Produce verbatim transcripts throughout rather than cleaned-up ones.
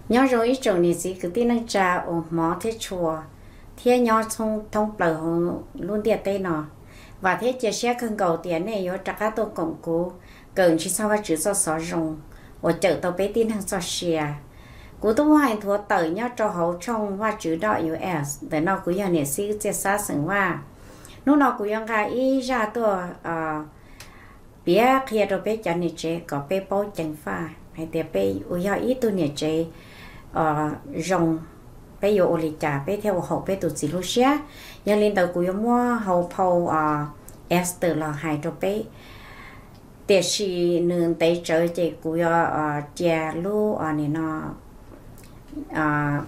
nhớ rồi ít chỗ này gì cứ tin năng trà ở mỏ thế chùa thế nhớ thông thông bờ luôn tiền tây nọ và thế chia sẻ cần cầu tiền này yo chắc các tôi cộng cố cần chỉ sao chữ sao xóa rồng ở chợ tàu bé tin hàng xóa xìa cú tôi hay thua tới nhớ cho hậu trong và chữ đỏ u ét để nó cũng như này xí chia sẻ sừngว่าlúc nào cũng như cái ý ra tôi à bé kia rồi bé cho này chế có bé bao chân pha hay để bé u ya ít tôi này chế à rồng bé yo oli trà bé theo hậu bé tụt xí lúc xía nhưng lên đầu cũng như mua hậu phao à ester là hai rồi bé để xí nương tây chơi chế cũng như à chè lu à này nó à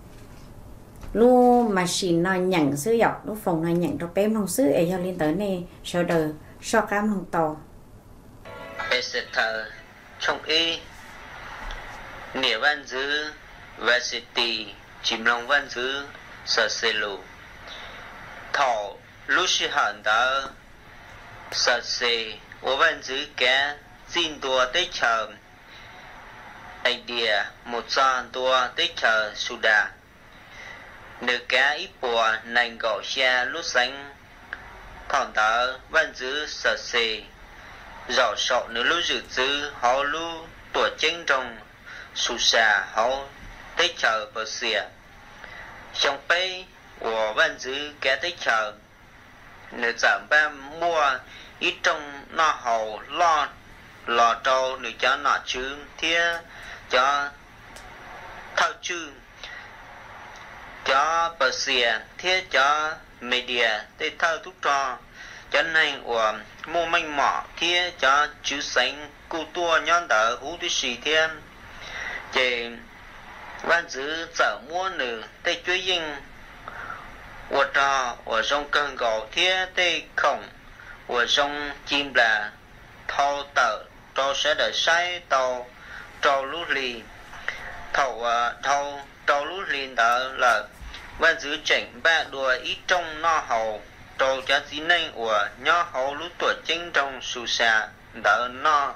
lu machine nó nhận sử dụng lu phòng nó nhận cho bé không xứ ấy cho lên tới này sau đời so cam không tàu Exeter trong y nghĩa văn dư varsity chìm lòng văn dư sở xê lù thọ lúc sĩ hẳn đã sở xê ô văn dư kẻ xin đùa tới chờ idea một gian đùa tới chờ su đà nữ cá ít bùa nành gõ xe lúc xanh thọn đã văn dư sở xê rõ sọ nữ lúc dự dư họ lúc tuổi chân trong su xà họ tới chờ bờ xìa trong bê của văn dư kẻ tới chờ nữ giảm ba mua ít trong nó hầu lo lò trâu nữ cho nọ chứ thia cho thao chư cho bờ xìa thia cho media để thao thuốc trò cho nên của mua manh mỏ thia cho chữ sánh cụ tua nhon đỡ hú tí xì thiên chỉ văn dư dở mua nữ tê chuối dinh của trò của trong cơn gạo thia tê khổng của trong chim là thâu tờ trò sẽ đợi say tàu trò lú lì thầu thâu trò lú lì đó là văn dư chỉnh ba đùa ít trong no hầu trò cho gì nên của nhỏ hầu lú tuổi chính trong su xà đỡ no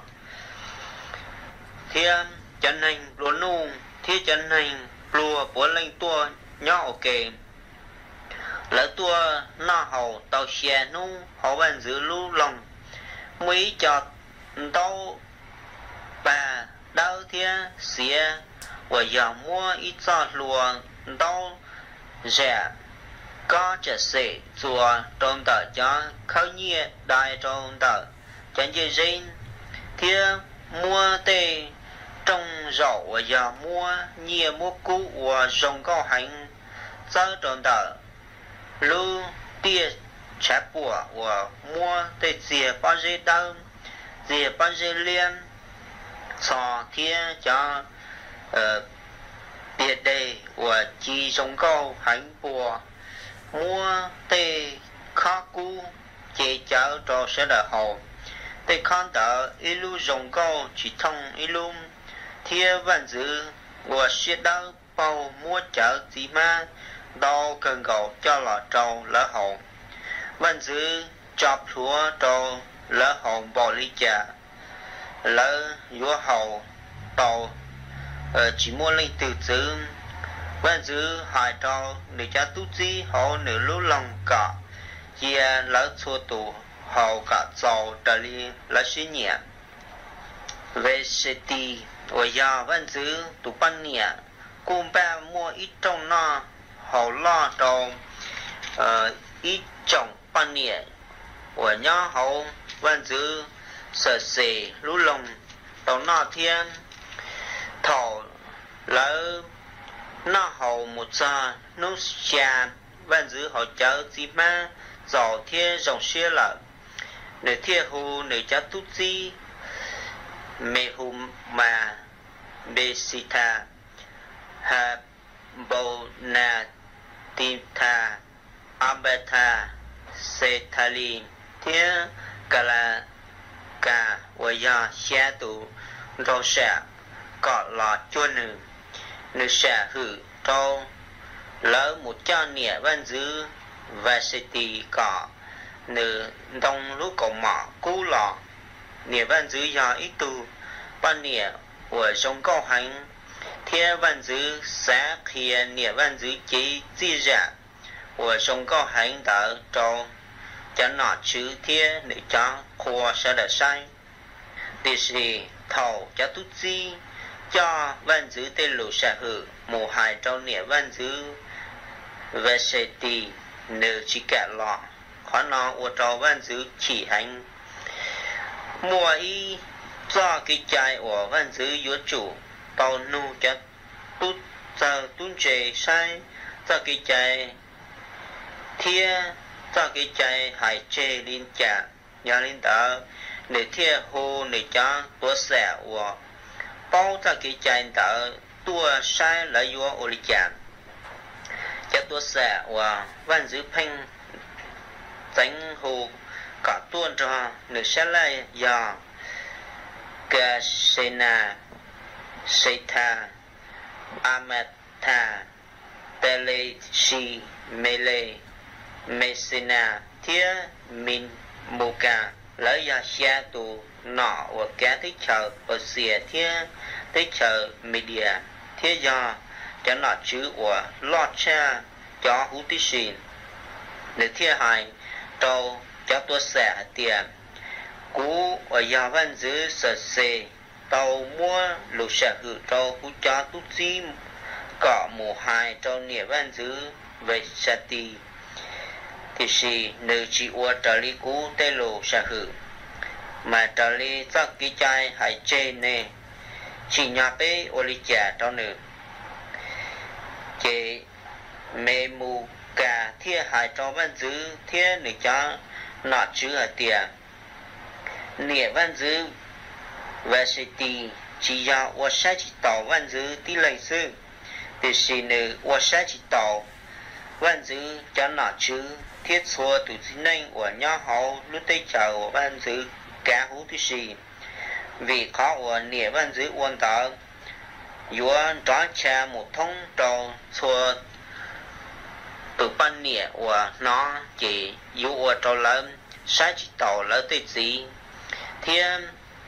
thiên chân hành lúa nu thiên chân hành lúa bố lên tua nhỏ ok lỡ tua no hầu tàu xe nu họ văn dư lú lòng mấy cho tàu bà đau thiên xía và giờ mua ít cho lúa đau rẻ có trở sẽ chùa trong tờ cho khâu nhẹ đại trong tờ chẳng dễ riêng thiên mua tê trong rổ và giờ mua nhẹ mua cũ và rồng cao hành giờ trong tờ lưu tia chép của và mua tê dìa bao dê đau dìa bao dê liên so thiên cho biệt đề và chi rồng cao hành của mua tê khó cú chế cháu cho sẽ là hồ tê con đỡ ilu rồng cao chỉ thông ilu thia văn dư và sẽ đau bao mua chở gì mà đau cần gạo cho lọ trâu lỡ hồ văn dư chọc lúa trâu lỡ hồ bỏ ly trà lỡ vua hầu tàu chỉ mua lên từ từ văn dư hai trâu để cho tu chi họ nửa lú lòng cả chia lỡ xua tù họ cả giàu trở đi là suy nhẹ về sự tì và giờ văn dư tụ ban nhẹ cùng ba mua ít trong nó họ lo trâu ít trong ban nhẹ và nhớ họ văn dư sợ sệt lú lòng tàu nọ thiên thọ lỡ nó hầu một giờ nó xa văn dư họ chở gì mà giỏ thiên dòng xe lợ để thiên hù để cho tút gì mẹ hù mà bê xì thà hà bầu nà tim thà abê thà xê thà lì thiên cả là cả và giờ xe tụ rau xạ cọ lọt chua nữ nữ xạ hử trâu lỡ một cho nịa văn dư và sẽ tì cọ nữ đông lúc cổ mỏ cú lọ nịa văn dư do ít tu ban nịa của trong câu hành 天万子三天年万子几自然，我中高行到中，จะหนอชื่อเทียในจังครัวเสด็จใช้第四头จะตุจีจะวันจื้อเตลุเสหือหมู่หายเจ้าเนี่ยวันจื้อเวเสตีเนื้อชิกะหล่อขอนออวดเจ้าวันจื้อขี่หันมัวอีจ้ากิจใจอววันจื้อยัวจู่เตานูจะตุจะตุนเจใช้จะกิจใจเทียcho cái trái hải chê linh chả nhà linh đạo để thiê hồ để cho tua xẻ của bao cho cái trái đạo tua sai lấy vô ô lý chả cho tua xẻ của văn giữ phanh tránh hồ cả tuôn cho để sẽ lại do cả sena seta ametha tele si mele Messina thia min muka lấy ra xe tù nọ và cả tới chờ ở xìa thia tới chờ media thia do cho nọ chữ của lọt cha cho hú tí xin để thia hài trâu cho tôi xẻ tiền cú ở nhà văn giữ sở xê tàu mua lục xẻ hữu trâu hú cho tú chi cọ mù hài trâu nịa văn giữ về xa tì thì si nữ chỉ uo trở li cú tê lô sa hử mà trở li cho cái chai hải chê nè chỉ nhà bé ô li chả cho nữ chế mê mù cả thia hải cho văn dư thia nữ cho nọ chữ ở tiền nịa văn dư và sẽ tì chỉ do uo sa chỉ tàu văn dư tí lấy sư thì si nữ uo sa chỉ tàu văn dư cho nọ chữ thiết xua từ chính nên của nhà hậu lúc tây chờ của ban giữ cá hú thứ gì vì khó của nịa ban giữ quan tờ giữa đó cha một thông trâu xua từ ban nịa của nó chỉ giữa của trâu lớn sai chỉ tàu lớn tới gì thiên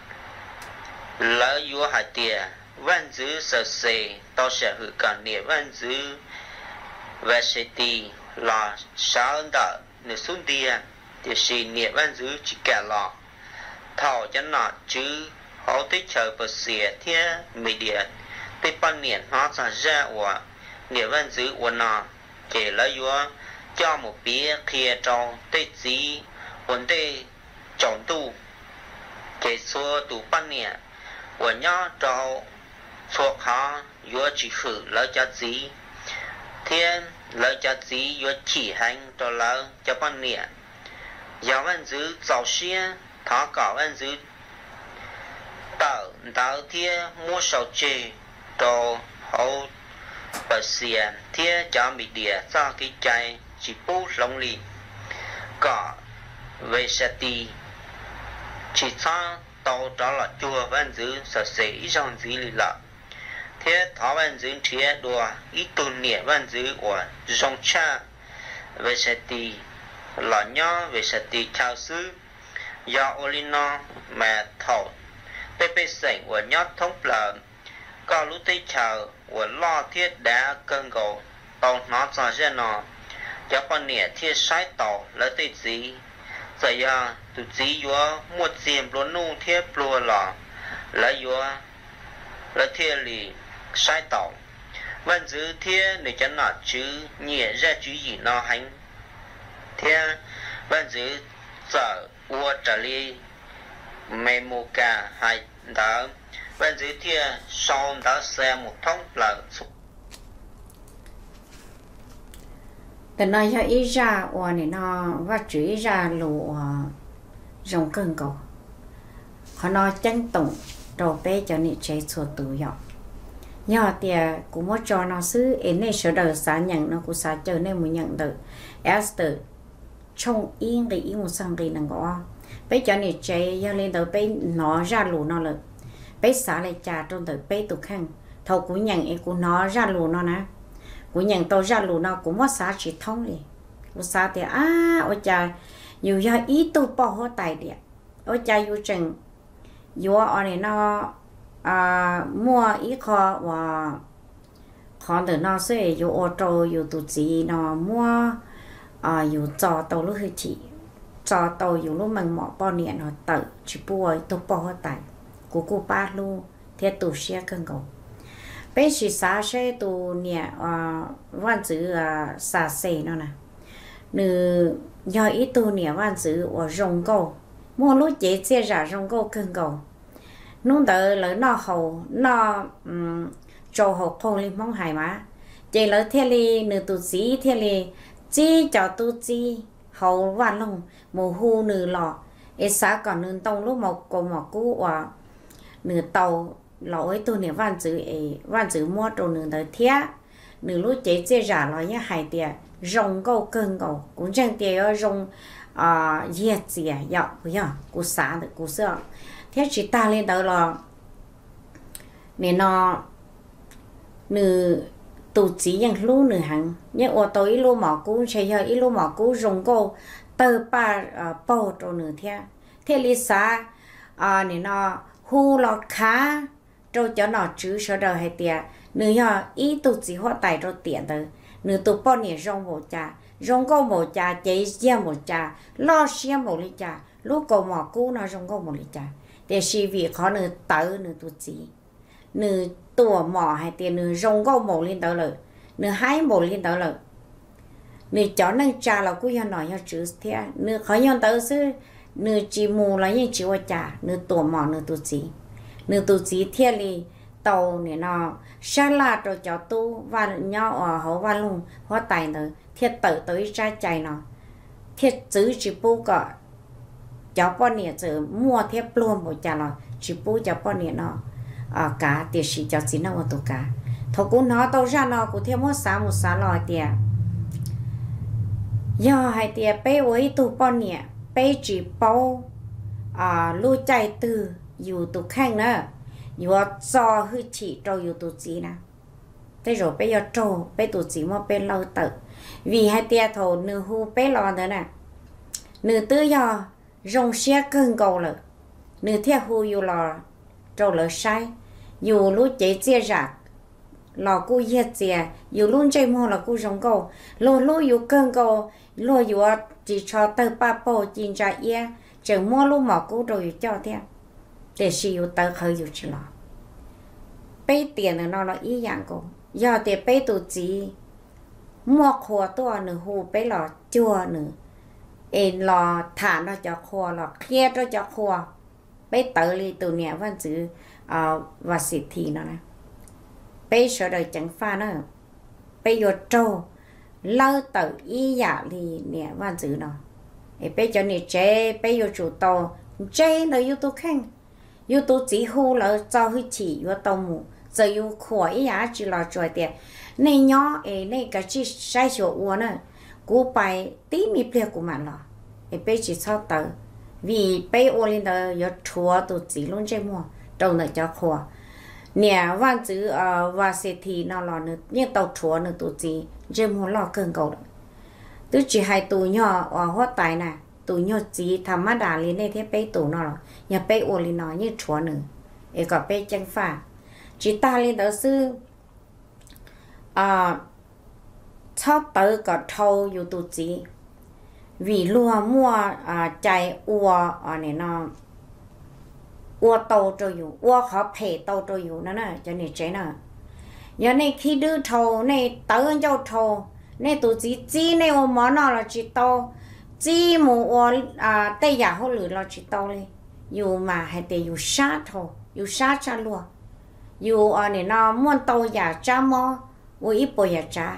lỡ giữa hải tìa ban giữ sợ xề tao sẽ hữu cả nịa ban giữ và sẽ tì là sao đó nếu xuống địa thì sự nghiệp văn giữ chỉ cả lọ thảo cho nó chứ họ tới chờ bờ xìa thế media tới ban niệm nó ra ra của nghiệp văn giữ của nó kể lại vô cho một bia kia trong tới gì vấn đề trọng tu kể số tu ban niệm của nhau trong thuộc họ vô chỉ khử lại cho gì thiên lời cho gì yo chỉ hành cho lời cho con niệm giáo văn giữ giáo xia thọ cỏ văn giữ tạo tạo thia mua sầu chê cho hậu bờ xìa thia cho bị địa cho cái trái chỉ bố lông lì cỏ về sa tì chỉ cho tàu đó là chùa văn giữ sở sĩ trong gì lì lợ thế thọ văn giữ thế đùa ít tu niệm văn giữ của dòng cha về sẽ tì là nhớ về sẽ tì chào sư do olino mà thọ tê bê sảnh của nhớ thông lợn có lúc tây chào của lo thiết đã cơn gầu tàu nó cho ra nó cho con niệm thiết sai tàu lấy tây gì giờ giờ tụi gì vô một diệm luôn nu thiết lùa lò lấy vô lấy thiết lì sai tàu văn giữ thia để cho nó chứ nhẹ ra chứ gì nó hành thia văn giữ giờ ua trở li mê mù cả hai đó văn giữ thia sau đó xe một thông là từ nay cho ý ra ua này nó và chú ý ra lụa rồng cơn cầu họ nói chân tổng đồ bê cho nị chế chuột tự dọc nhỏ tiề cũng muốn cho nó xứ em này sợ đời xã nhận nó cũng xã chờ nên muốn nhận được Esther trong yên cái yên một sang cái năng gõ bây giờ này chạy giờ lên tới bây nó ra lù nó lực bây xã lại trả trong tới bây tụ khăn thầu cũng nhận em cũng nó ra lù nó nè cũng nhận tôi ra lù nó cũng mất xã chỉ thông đi một xã thì à ôi cha nhiều giờ ý tôi bỏ hết tài điện ôi cha yêu chừng yêu ở này nó à mua ý kho và họ từ nó sẽ yêu ô tô yêu tụ gì nó mua à yêu cho tàu lúc hơi chỉ cho tàu yêu lúc mình mỏ bao nhiêu nó tự chỉ bùi tụ bao hết tại của cô ba luôn theo tụ xe cân cầu bây giờ xa xe tụ nhẹ à văn chữ à xa xe nó nè nữ do ít tụ nhẹ văn chữ ở rong cầu mua lúc chế chế ra rong cầu cân cầu nung đỡ lỡ nó hậu nó um, trâu hậu không lên mong hài má chế lỡ theo li nữ tụ sĩ theo li chi cho tụ chi hậu văn long mù hu nữ lọ ấy xã còn nữ tông lúc một cổ một cú và nữ tàu lỗi tôi nè văn chữ ấy văn chữ mua trâu nữ đỡ thía nữ lúc chế chế ra lo nhá hài tiệt rong câu cơn cầu cũng chẳng tiệt ở rong à giết gì à dạo bây giờ cú xã được cú sợ thế chỉ ta lên đó là nên nó nữ tụ chỉ những lú nữ hàng nhưng ở tối lú mỏ cú chơi hơi ít lú mỏ cú rong câu tơ ba bao trâu nữ thế thế lý xã à nên nó hu lọt khá trâu cho nó chứ sợ đời hay tiệt nữ giờ ít tụ chỉ hoa tài trâu tiền tới nữ tụ bao nhiêu rong một trà rong câu một trà chế riêng một trà lo riêng một ly trà lúc cầu mỏ cú nó rong câu một ly trà để suy vì khó nữ tới nữ tụ chỉ nữ tụ mỏ hay tiền nữ rong câu một lên tới lợi nữ hai một lên tới lợi nữ chó nâng trà là cú giờ nói cho chữ thế nữ khó nhận tới sư nữ chỉ mù là những chữ trà nữ tụ mỏ nữ tụ chỉ nữ tụ chỉ thiên li tàu này nó xa la rồi cho tu và nhau ở hậu và luôn hóa tài nữa thiết tự tới ra chạy nó thiết chữ chỉ bu cả cho bọn nè chữ mua thiết luôn một chả là chỉ bu cho bọn nè nó à cả tiền sĩ cho chính nó một tổ cả thầu cũng nó tàu ra nó cũng thêm một sáu một sáu lòi tiền do hai tiền bé với tụ bọn nè bé chỉ bao à lưu chạy từ dù tụ khang nữa dù cho hư chỉ trâu dù tụ chỉ nè thế rồi bây giờ trâu bây tụ chỉ mà bên lâu tự vì hai tia thầu nửa hu bé lo nữa nè nửa tư do rong xe cơn cầu lợ nửa theo hu dù lò trâu lợ sai dù lúc chế chia rạc lò cu giết chia dù luôn chơi mua là cu rong cầu lô lô dù cơn cầu lô dù chỉ cho tơ ba bộ chín trái ye chẳng mua lúc mỏ cu rồi cho theo để sử dụng tơ khởi dù chỉ lò bây tiền nó là ý dạng cổ do tiền bây tụ chỉ mua khóaตัวหนึ่งหูไปหลอจั่วหนึ่งเอ็นรอฐานเราจะครัวหลอเครียดเราจะครัวไปเตอรีตัวเนี้ยวันจื้ออ่าวัดสิทธินะนะไปเสด็จจังฟ้าเนอะไปโยโจเล่าเตออีหยาลีเนี่ยวันจื้อเนาะไอ้ไปเจ้านี่เจไปโยจูโตเจเลยอยู่ตัวแข้งอยู่ตัวจีหูแล้วเจ้าหิฉีอยู่ตัวหมูจะอยู่ขวอีหยาจีรอจอยเตียในย่อเอในกะจิใช้ชัวอ้วนน่ะกูไปตีมีเปลือกกูมันหรอไอ้เป้จีชอบเตอvìเป้โอลินเตอร์ยชัวตัวจีลุ่นใจมัวตรงนั้นจะขวเนี่ยวันจื้อเอ่อว่าเศรษฐีนอหล่อนึเนี่ยเตาชัวนึตัวจีใจมัวหล่อเกินเก่าตัวจีให้ตัวย่อว่าหัวตายน่ะตัวย่อจีธรรมดาลินในเทเป้ตัวนอหรออย่าเป้โอลินนอเนี่ยชัวนึเอก็เป้จังฟ้าจีตาลินเตอร์ซื้ออ่าชอบเตอกับเท่าอยู่ตัวจีvì lúa mua à chạy ua à này nó ua tàu choอยู่ ua khó phê tàu choอยู่นั่นน่ะจะนี่เจ๊น่ะgiờ này khi đưa thầu này tớ cho thầu này tụi chị chi này ô món nào là chị tàu chi một ua à tây giả họ lử là chị tàu điอยู่mà hay đểอยู่sát thầuอยู่sát cha lúaอยู่à này nó muốn tàu giả cha mò ui ít bồi giả cha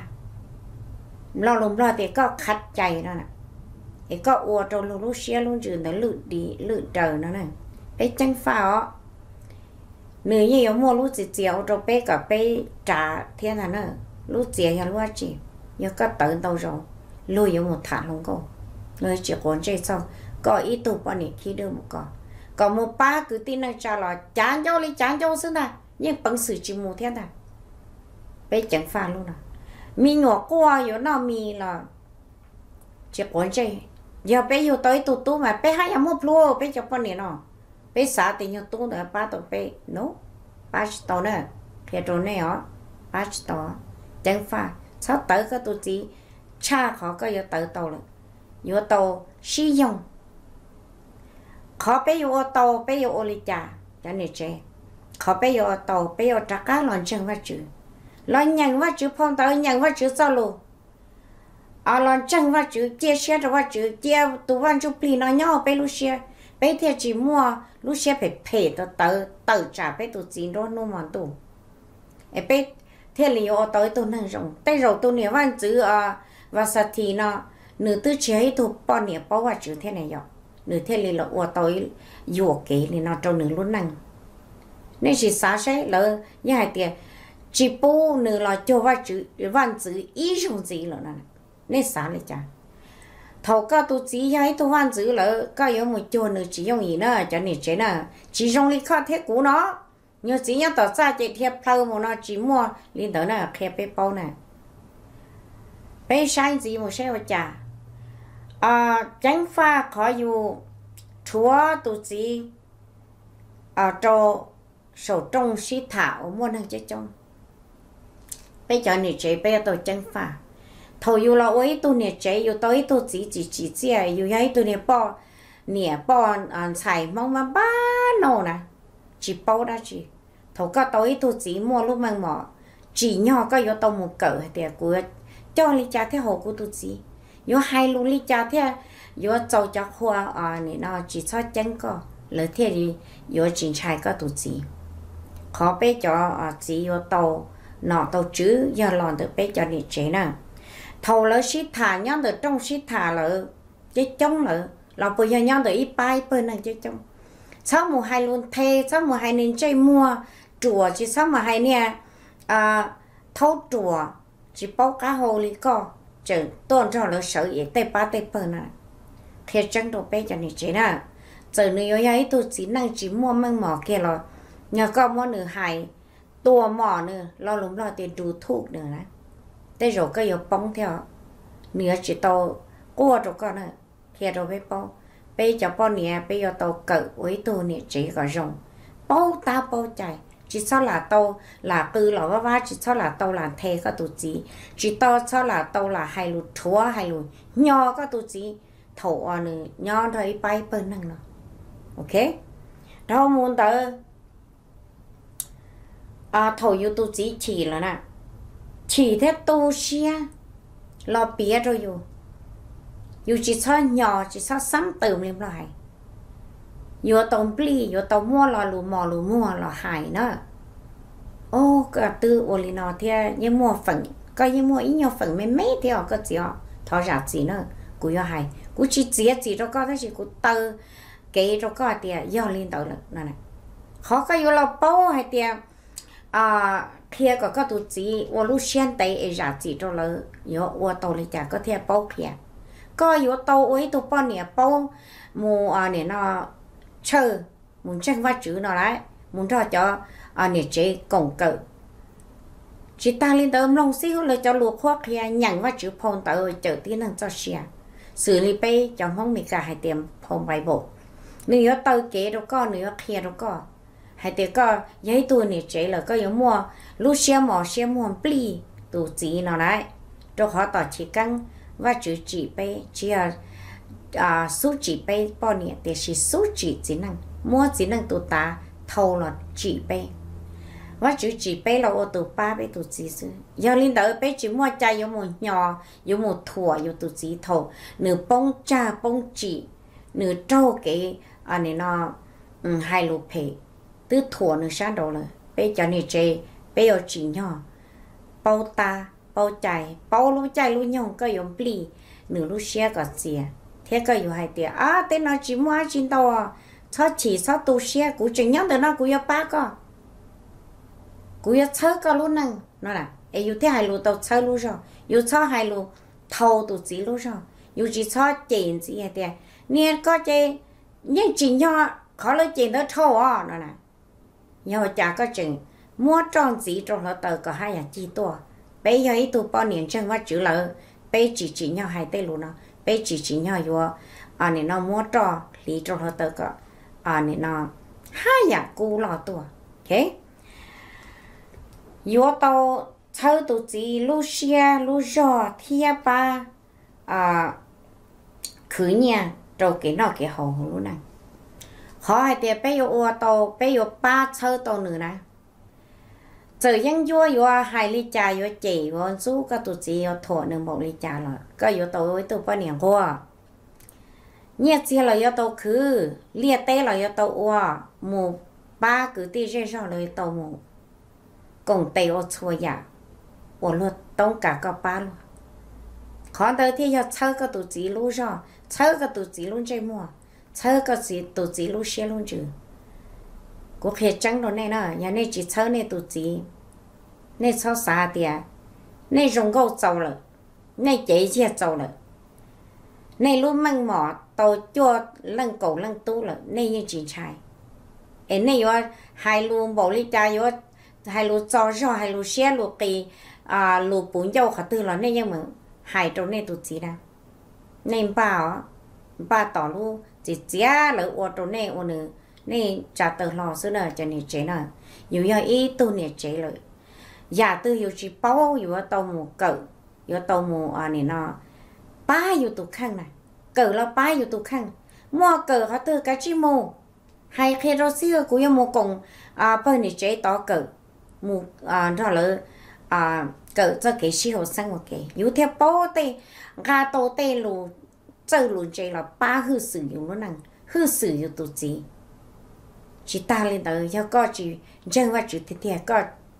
lo lùm lo thì có khát chạy đó nèไอ้ก็อวดเราลูกเชียลุงจืดแต่ลุดดีลุดเดินนั่นน่ะไปจังฟ้าอ๋อหนึ่งยี่ยมมัวลูกจีเจียวเราไปกับไปจ่าเทียนนั่นน่ะลูกเจียยังลูกจียังก็ตื่นตัวเราลูกยังหมดฐานลงก็เลยจีคนใจเศร้าก็อีตัวปนิที่เดิมก็ก็มูป้าคือที่นั่งจ่าหล่อจานเจ้าเลยจานเจ้าซึ่งน่ะยังปังสื่อจีมูเทียนน่ะไปจังฟ้าลูกน่ะมีหงอกกัวอยู่น่ามีล่ะจีคนใจgiờ bé yêu tới tụt tụt mà bé hay mua plua bé chụp con này nó bé xả tiền nhiều tụt nữa ba tụt bé nó ba tụt nữa phía trên này ó ba tụt chẳng pha sao tới cái tụ chỉ cha khó có yếu tới tàu rồi yếu tàu sử dụng khó bây giờ tàu bây giờ ô li cha cho nên chế khó bây giờ tàu bây giờ trả cá lon chân vắt chữ lon nhận vắt chữ phong tới nhận vắt chữ sao luôn à lon chân vắt chữ chia sẻ cho vắt chữ chia tụ văn chụp pin nó nhau bây lúc xe bây thì chỉ mua lúc xe phải pay tới tới tới trả bây tụ chỉ đó nó mòn tụ ấy bây thế lý do tới tụ năng rộng tay rồi tụ nhiều văn chữ à và sát thì nó nửa tư chế tụ bao nhiêu bao vắt chữ thế này rồi nửa thế lý là ô tới dùa kế thì nó trong nửa luôn năng nên chỉ sáng sẽ là như hai tiền chỉ bố nửa là cho vài chữ văn chữ ý dùng gì là nên sáng lại chả thầu các tu chỉ hay tu văn chữ là các yếu một cho nửa chỉ dùng gì nữa cho nên chế nè chỉ dùng lý khó thế cũ nó nhưng chỉ nhớ tỏ ra chạy theo pleu một nó chỉ mua liên tới là khe bê bao nè bê sai gì một xe chả à tránh pha khó dù chúa tu chỉ à cho sổ trong sĩ thảo muốn hàng chế trong bây giờ nè chế bây giờ tôi chân pha thầu yêu là ấy tôi nè chế yêu tôi tôi chỉ chỉ chỉ chỉ yêu ấy tôi nè bỏ nè bỏ xài mong mà ba nô nè chỉ bỏ đã chỉ thầu có tôi tôi chỉ mua lúc mang mỏ chỉ nhỏ có yêu tôi một cỡ thì của cho lý cha thế hồ của tôi chỉ yêu hai lúc lý cha thế yêu châu cho khoa à nè nó chỉ cho chân có lỡ thế thì yêu chính trai có tôi chỉ khó bé cho chỉ vô tàu nọ tàu chứ giờ lòn được bé cho địa chế nè thầu lỡ xí thả nhau được trong xí thả lỡ chế chống lỡ là bây giờ nhau được ít bay bên này chế chống sáu mùa hai luôn thê sáu mùa hai nên chơi mua chùa chỉ sáu mùa hai nè à thâu chùa chỉ bao cá hồ lý co chừng tôn cho lỡ sợ ý tê ba tê bên này thiệt chân đồ bé cho địa chế nè giờ nếu ấy tôi chỉ năng chỉ mua mang mỏ kia rồi nhờ có món nửa hài tua mỏ nữa lo lúng lo tiền trù thuốc nữa đấy thế rồi cái yếu bóng theo nửa chỉ tàu qua rồi con nữa kia rồi bé bao bây giờ bao nè bây giờ tàu cỡ với tôi nè chỉ có rồng bao ta bao chạy chỉ sao là tàu là từ là vá vá chỉ sao là tàu là thề có tụ chỉ chỉ tàu sao là tàu là hai lụt chúa hai lụt nho có tụ chỉ thổ nữa nho thấy bay bên năng nữa ok đâu muốn tới à thầu yêu tu chỉ chỉ là nè chỉ thế tu xia lo bía rồi yêu yêu chỉ cho nhỏ chỉ cho sắm từ mình lại yêu tông pli yêu tông mua là lù mò lù mua là hài nữa ô cả tư ô li nó thế nhưng mua phần coi như mua ít nhiều phần mấy mấy theo cái gì họ thọ ra gì nữa cú yêu hài cú chỉ chỉ chỉ cho coi thế chỉ cú tư cái cho coi thì yêu liên tới là này khó cái yêu là bao hay tiền à kia có cái tụ chỉ ô lúc xuyên tay ấy ra chỉ cho lỡ yếu ô tàu này chả có thể bao kia có yếu tàu ấy tụ bao nhiêu bao mù à nè nó chơi muốn tranh vắt chữ nó đấy muốn cho cho à nè chế cổng cỡ chỉ ta lên tới long xíu là cho luộc khoác kia nhận vắt chữ phong tới chờ tiếng năng cho xia xử lý pe trong không mình cả hai tiệm phong bài bộ nếu tàu kế đâu có nếu kia đâu có hay thì có giấy tôi này chế là có giống mua lúc xe mỏ xe mua pli tụ chỉ nó đấy cho họ tỏ chỉ căng và chữ chỉ pe chỉ là à số chỉ pe bao nhiêu thì chỉ số chỉ chỉ năng mua chỉ năng tụ ta thâu là chỉ pe và chữ chỉ pe là ô tụ ba pe tụ chỉ sư giờ linh tới pe chỉ mua chai giống một nhỏ giống một thủa giống tụ chỉ thâu nửa bông cha bông chỉ nửa trâu cái anh này nó hai lục pe từ thua nữa sáng đầu rồi bây giờ này chơi bây giờ chỉ nhỏ bao ta bao chạy bao lúc chạy lúc nhau có dùng pli nửa lúc xe có gì thế có dùng hai tiền à tên nó chỉ mua chín tàu à sao chỉ sao tu xe cũng chỉ nhớ từ nó cũng yêu ba co cũng yêu chơi có luôn năng nó là ấy yêu thế hai lô tàu chơi luôn rồi yêu chơi hai lô thâu tu chỉ luôn rồi yêu chỉ chơi tiền gì vậy tiền nên có chơi nhưng chỉ nhỏ khó lấy tiền đó thâu à nó là nhau chả có chừng mua tròn gì trong họ tờ có hai nhà chi to bây giờ ít tụ bao niên chân vắt chữ là bây chỉ chỉ nhau hai tay luôn nó bây chỉ chỉ nhau vô à này nó mua tròn lý trong họ tờ có à này nó hai nhà cũ lò to ok vô tàu thâu tụ chỉ lu xe lu giò thia ba à khử nhà rồi cái nọ cái hậu luôn này họ hay tiệt bây giờ ô tô bây giờ ba thâu tô nữa nè giờยังยั่วยั่วหายลิจ่ายั่วจีวันสู้ก็ตุจียั่วถั่วหนึ่งบอกลิจ่าละก็ยั่วโตไว้ตัวป้าเหนียงหัวเนี่ยจีเรายั่วโตคือเลียเต้เรายั่วโตอ้วหมูป้าคือตีเจ้าเรายั่วโตหมูกงเตอชัวยาอ้วรถต้องกะก็ป้าลูขอเตอที่ยั่วเช่าก็ตุจีรู้จ่อเช่าก็ตุจีลุ้นใจมัวเช่าก็จีตุจีรู้เชี่ยลุ้นจือกูเคยจังโดนแน่น่ะอย่าในจีเช่าในตุจีในเช่าสาเดียในรงก็เจ้าเลยในเจ๊เชี่ยเจ้าเลยในรู้มั่งหมอโตจั่วลังเก่าลังตู้เลยในยังจีนชายเอ็นในยัวไฮลูบอกลิจายัวไฮลูจอจ่อไฮลูเชี่ยลูกีอ่าลูปุ่นเจ้าขาตื้อเลยในยังเหมือนหายตรงในตุจีนะในป่าวป่าต่อลูจีเจ้าเลยอวดตรงในอวดเนื้อนี่จะเติมหล่อซื้อเนอะจะเนี่ยเจ๊เนอะอยู่ยังอีตัวเนี่ยเจ๊เลยอย่าตัวอยู่จีเป้าอยู่ว่าตัวหมูเกิดอยู่ตัวหมูอันนี้เนาะป้าอยู่ตุกข้างน่ะเกิดแล้วป้าอยู่ตุกข้างมัวเกิดเขาตัวกับจีโมให้เคโรซี่กูยังโมกงอ่าเปิ้ลนี่เจ๊ต่อเกิดหมูอ่าเท่าเลยอ่าเกิดจะเกี่ยวชีวิตสังวเกอยู่เทียบโป้เตกาโตเตลูเจอลูเจแล้วป้าคือสื่ออยู่แล้วนั่งคือสื่ออยู่ตุจีchỉ ta lên tới cho có chỉ dân và chủ thì thì có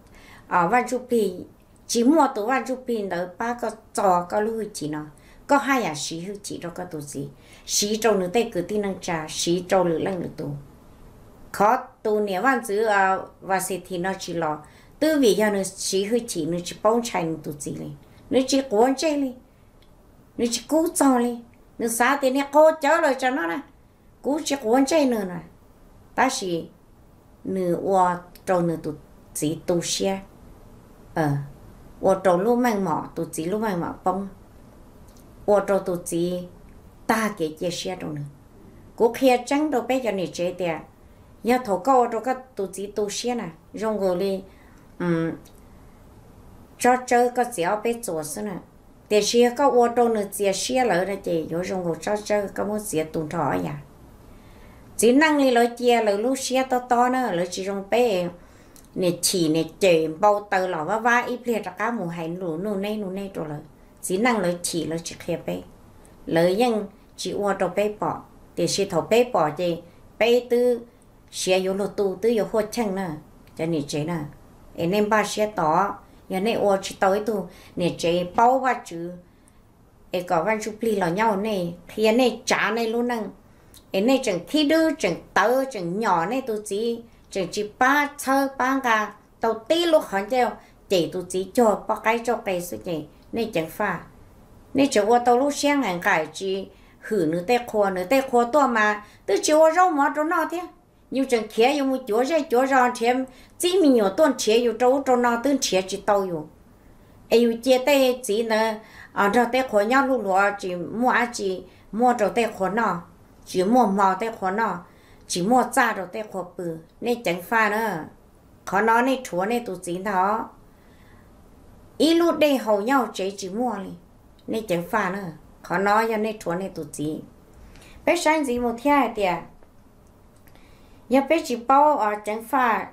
ở văn chu pi chỉ mua tụ văn chu pi tới ba có trò có lui chỉ nó có hai à xí hư chỉ đâu có tụ gì xí trâu nữa tay cứ tin năng trà xí trâu lửa lăng được tụ khó tụ nè văn chữ à và sẽ thì nó chỉ lo tư vì cho nó xí hư chỉ nó chỉ bông chạy nó tụ gì này nó chỉ cuốn chơi đi nó chỉ cú trò đi nó xả tiền nè cô chớ rồi cho nó nè cú chỉ cuốn chơi nữa nè ta chỉ nửa qua trâu nửa tụt chỉ tụt xe ờ qua trâu lúc mang mỏ tụt chỉ lúc mang mỏ bông qua trâu tụt chỉ ta cái chia xe đâu nữa cố kia trắng đâu bé cho này chế tiền nhà thổ cao đâu có tụt chỉ tụt xe nè rong rồi đi um cho chơi có dẻo bé chùa xí nè để xe có qua trâu nửa chia xe lại đó chị rồi rong rồi cho chơi có muốn xe tụt thọ à chỉ năng li lối chia lối lúc xe to to nữa lối chỉ trong bé nè chỉ nè chè bao tờ lò và va ít liệt cả mù hành lù nụ này nụ này rồi chỉ năng lối chỉ lối chỉ kia bé lối nhưng chỉ qua đầu bé bỏ để xe thầu bé bỏ gì bé tư xe vô lô tu tư vô hốt chăng nữa cho nè chế nữa em em ba xe to giờ này qua chỉ tới tu nè chế bao va chữ em có văn chụp li lò nhau này khi này trả này luôn năng em này chẳng thi đưa chẳng tớ chẳng nhỏ này tôi chỉ chẳng chỉ ba thơ ba gà tàu tí lúc hỏi theo chỉ tôi chỉ cho ba cái cho cái sự gì này chẳng pha này chỉ qua tàu lúc sáng ngày cái chỉ hử nửa tay khoa nửa tay khoa to mà tôi chỉ qua rau mà trong nó thế nhiều chẳng khía nhiều một chỗ ra chỗ ra thêm chỉ mình nhiều tuần khía nhiều chỗ trong nó tuần khía chỉ tàu nhiều ai nhiều chia tay chỉ là ở trong tay khoa nhau lúc lúa chỉ mua chỉ mua trong tay khoa nó chỉ mua màu tay khoa nó chỉ mua cha rồi tay khoa bự nên chẳng pha nữa khó nó nên chúa nên tụt chín đó ít lúc đây hầu nhau chế chỉ mua đi nên chẳng pha nữa khó nói cho nên chúa nên tụt chín bé sáng gì một thiên tiệt nhà bé chỉ bao ở chẳng pha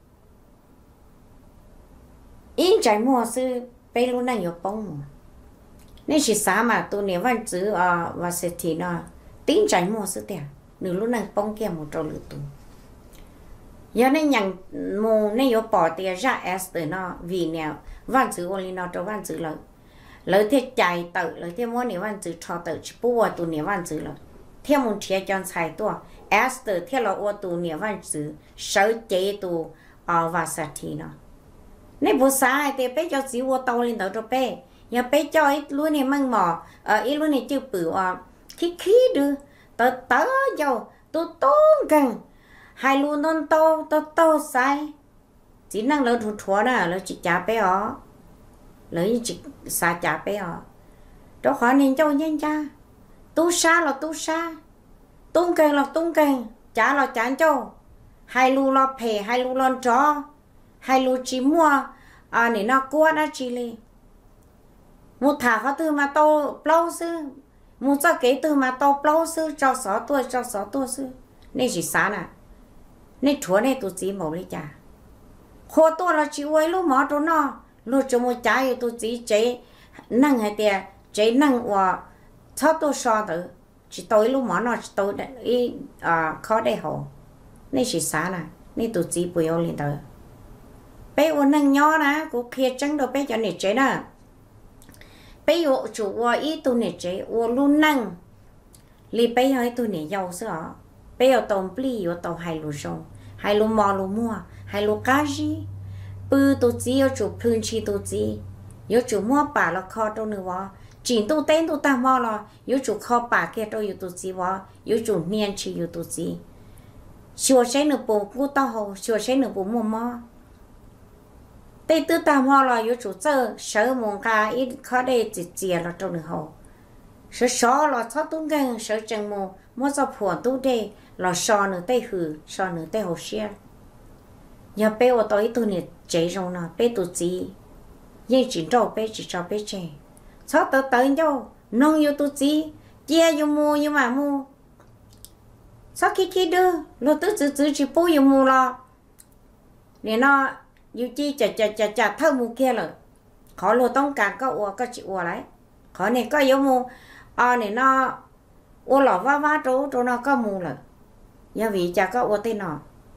ít trái mua sư bé lúc này nhiều bông nên chỉ sáng mà tôi nếu văn chữ ở và sẽ thì nó tính trái mua sư tiệt nửa lúc này bông kia một trâu lửa tù giờ này nhận mù này có bỏ tiền ra s từ nó vì nào văn chữ only nó cho văn chữ lợi lợi thế chạy tự lợi thế muốn nếu văn chữ cho tự chỉ bùa tụ nếu văn chữ lợi theo một chia chọn sai tua s từ theo là ô tụ nếu văn chữ sở chế tụ ở và sát thì nó này bố sai thì bé cho xíu ô tàu lên tàu cho bé giờ bé cho ít luôn này mang mỏ ở ít luôn này chưa bự à khí khí đưa tớ tớ dầu tôi tôn cần hai luôn non to to to sai chỉ năng lớn thua thua đó là chỉ trả bé ó lấy chỉ xa trả bé ó đó khỏi nên cho nhân cha tu sa là tu sa tung cần là tung cần trả là trả cho hai lu lo phê hai lu lon chó hai lu chỉ mua à nè nó qua đó chỉ li một thả họ từ mà to lâu sư một cho kế từ mà to lâu sư cho sáu tuổi cho sáu tuổi sư nên chỉ sáng à nên chúa này tụi chị mẫu đi chả khó tôi là chị quay lúc mà tôi nó lúc cho một trái tụi chị chế năng hay tiệt chế năng và cho tôi so được chỉ tôi lúc mà nó tôi ý à khó để hồ nên chỉ sáng à nên tụi chị bùi lên đó bé ô năng nhỏ nè cô kia trắng đâu bé cho nè chế nè bé ô chủ ô ý tụi nè chế ô luôn năng li bé hơi tụi nè giàu sữa bé ô tôm pli ô tôm hai lúa rong hai lúa mò lúa mua hai lúa cá gì bự tụi chị ô chủ phun chi tụi chị ô chủ mua bà là kho đâu nữa chỉ tụi tên tụi ta mò là ô chủ kho bà kia đâu ô tụi chị vợ ô chủ niên chi ô tụi chị chùa sẽ nửa bộ cô tao hồ chùa sẽ nửa bộ mua mò tây tư ta mò là ô chủ chơi sợ mong ca ít khó để chỉ chia là trong nửa hồ sợ sợ là thoát tung gan sợ chẳng mò mua cho phù tu đây là sợ nửa tây hử sợ nửa tây hồ xe nhà bé ở tới tôi nè chạy rồi nè bé tụi chị nhưng chỉ cho bé chỉ cho bé chạy sao tới tới nhau nông yêu tụi chị chia yêu mua yêu mà mua sao khi khi đưa lo tứ tứ tứ chỉ bố yêu mua lo nè nó yêu chi chả chả chả chả thâu mua kia rồi khó lo tông càng có ua có chịu ua đấy khó này có yêu mua à nè nó ua lỏ vá vá trố trố nó có mua rồi nhà vì chả có ua tên nó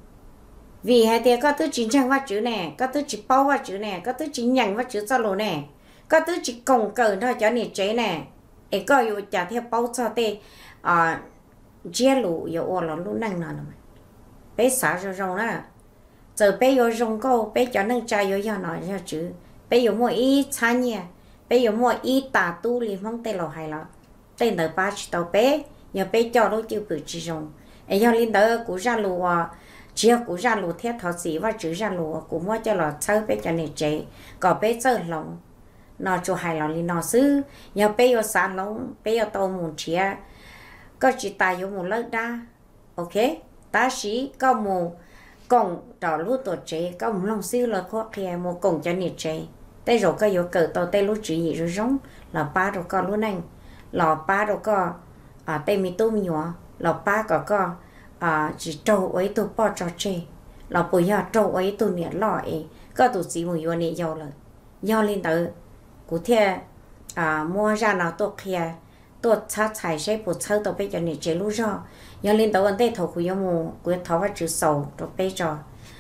vì hai tiệt có thứ chính trang vắt chữ nè có thứ chỉ bao vắt chữ nè có thứ chỉ nhận vắt chữ cho lỗ nè có thứ chỉ cổng cờ thôi cho nè chế nè ấy có yêu chả theo bao cho tê à chia lũ yêu ua là lũ năng nào mà bé xả rồi rồi đó giờ bé yêu rong câu bé cho năng trai yêu cho nói cho chữ bé yêu mua ít chán nhỉ bé yêu mua ít tà tu liền không tê lò hay là tên đời ba chỉ tàu bé nhờ bé cho nó chịu bự chỉ rong ấy cho linh đời của ra lũ chia của ra lúa thiết thọ sĩ và chữ ra lúa của mua cho lọ chơi bé cho nè chế có bé chơi lòng nó cho hai lòng đi nó xứ nhà bé ở xã lòng bé ở tàu muốn chia có chỉ tài ở một lớp đa ok ta sĩ có một cổng đỏ lúa tổ chế có một lòng xứ là khó khăn một cổng cho nè chế tay rồi có yếu cờ tàu tay lúa chữ gì rồi giống là ba rồi có lúa nành lọ ba rồi có à tay mi tôm nhỏ lọ ba có có à chỉ trâu ấy tôi bỏ cho chê là bây giờ trâu ấy tôi nhớ lo ấy có tụi chị muốn vô này giàu rồi giàu lên tới cụ thể à mua ra nào tôi kia tôi chát xài sẽ bột sâu tôi bây giờ này chế lú rồi giàu lên tới vấn đề thầu của giàu mua của thầu và chữ sầu tôi bây giờ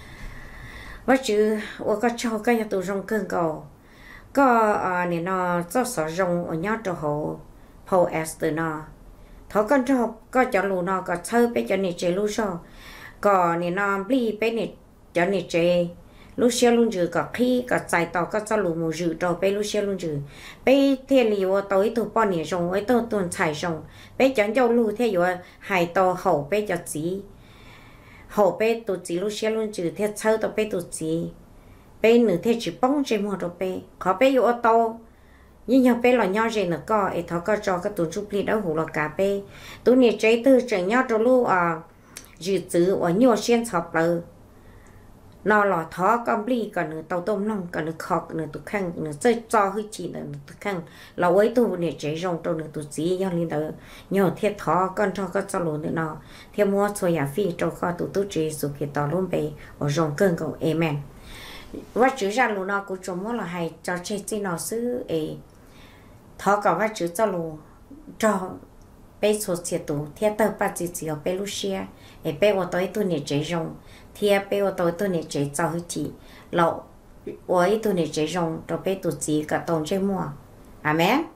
và chữ ở cái cho cái tôi rong cơn cầu có à này nó cho sở rong ở nhau cho họ Paul Esther nó thọ con cho có cho lù nó có chơi bé cho nè chơi lú sao có nè nó bli bé nè cho nè chơi lú xe luôn chữ có khi có chạy tàu có cho lù mù chữ cho bé lú xe luôn chữ bé thiên liu tối tụ bao nè rong ấy tôi tuần chạy rong bé chọn cho lù theo dõi hai tàu hậu bé cho chỉ hậu bé tụ chỉ lú xe luôn chữ theo chơi tàu bé tụ chỉ bé nửa theo chỉ bông trên mua cho bé khó bé yêu tàu nhưng nhau bé là nhau gì nữa có ấy thọ có cho cái tụi chụp liền đó hủ là cà phê tụi này chơi từ trường nhau cho lu à dự trữ ở nhiều xuyên sọp lờ nó là thọ con bì còn nữa tàu tôm nông còn nữa khọt nữa tụi khăn nữa chơi cho hơi chỉ nữa tụi khăn là ấy tụi này chơi rong tụi nữa tụi gì nhau liền đó nhau thiết thọ con cho có cho luôn nữa nó theo mua cho nhà phi cho có tụi tụi chơi sự kiện tàu luôn bề ở rong cơn cầu amen và chữ ra luôn nó cũng cho mua là hay cho chơi chơi nó xứ ấy thọ cả và chữ cho lù cho bé số xe tủ theo tờ ba chỉ chỉ ở bé Lucia để bé ở tới tôi này chơi rong theo bé ở tới tôi này chơi cho hơi chỉ lậu ở tôi này chơi rong cho bé tụt chỉ cả tuần chơi mua amen.